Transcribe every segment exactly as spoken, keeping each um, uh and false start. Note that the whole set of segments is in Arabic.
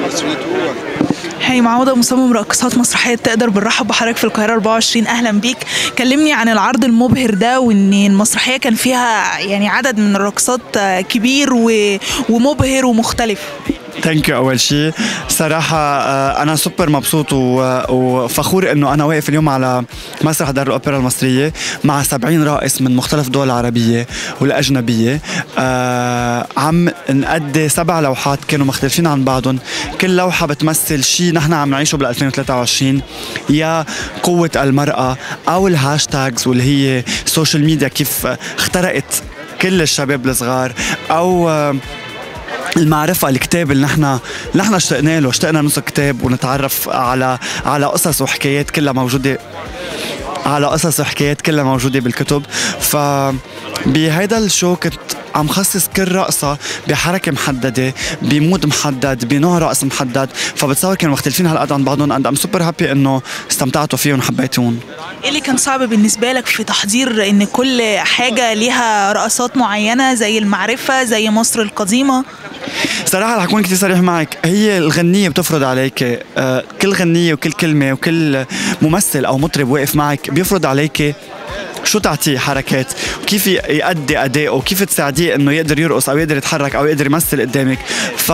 هاي معوضة، مصمم راقصات مسرحية تقدر. بنرحب بحضرتك في القاهرة أربعة وعشرين، أهلا بيك. كلمني عن العرض المبهر ده، وإن المسرحية كان فيها يعني عدد من الراقصات كبير ومبهر ومختلف. ثانك يو. اول شيء صراحه انا سوبر مبسوط وفخور انه انا واقف اليوم على مسرح دار الاوبرا المصريه مع سبعين رائص من مختلف الدول العربيه والاجنبيه. عم نأدي سبع لوحات كانوا مختلفين عن بعضهم، كل لوحه بتمثل شيء نحن عم نعيشه بال ألفين وثلاثة وعشرين، يا قوه المراه او الهاشتاجز واللي هي السوشيال ميديا كيف اخترقت كل الشباب الصغار، او المعرفة، الكتاب اللي نحن اللي نحن اشتقنا له، اشتقنا نص كتاب ونتعرف على على قصص وحكايات كلها موجودة على قصص وحكايات كلها موجودة بالكتب. فبهيدا الشو كنت عم خصص كل رقصة بحركة محددة، بمود محدد، بنوع رقص محدد، فبتصور كانوا مختلفين هالقد عن بعضهم. اند ام سوبر هابي انه استمتعتوا فيهم وحبيتهم. ايه اللي كان صعب بالنسبة لك في تحضير ان كل حاجة ليها رقصات معينة، زي المعرفة، زي مصر القديمة؟ صراحة رح أكون كتير صريح معك، هي الغنية بتفرض عليك، آه كل غنية وكل كلمة وكل ممثل أو مطرب واقف معك بيفرض عليك شو تعطيه حركات، وكيف يأدي أداءه، وكيف تساعديه إنه يقدر يرقص أو يقدر يتحرك أو يقدر يمثل قدامك. ف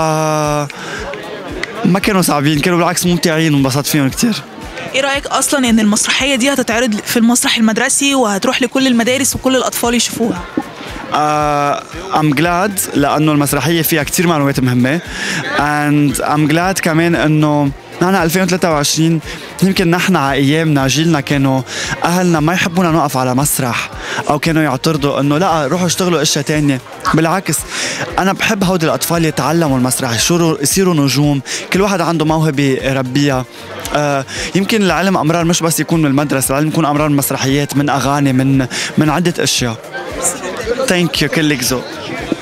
ما كانوا صعبين، كانوا بالعكس ممتعين وانبسطت فيهم كتير. ايه رأيك اصلا ان المسرحية دي هتتعرض في المسرح المدرسي وهتروح لكل المدارس وكل الاطفال يشوفوها؟ ام uh, جلاد لانه المسرحيه فيها كتير معلومات مهمه، اند ام جلاد كمان انه نحن ألفين وثلاثة وعشرين يمكن نحن على ايامنا جيلنا كانوا اهلنا ما يحبونا نوقف على مسرح، او كانوا يعترضوا انه لا روحوا اشتغلوا اشياء تانية. بالعكس انا بحب هودي الاطفال يتعلموا المسرح، يصيروا يصيروا نجوم، كل واحد عنده موهبه يربيها. آه يمكن العلم امرار مش بس يكون من المدرسه، العلم يكون امرار من مسرحيات، من اغاني، من من عده اشياء. ثانك يو، كلك ذوق.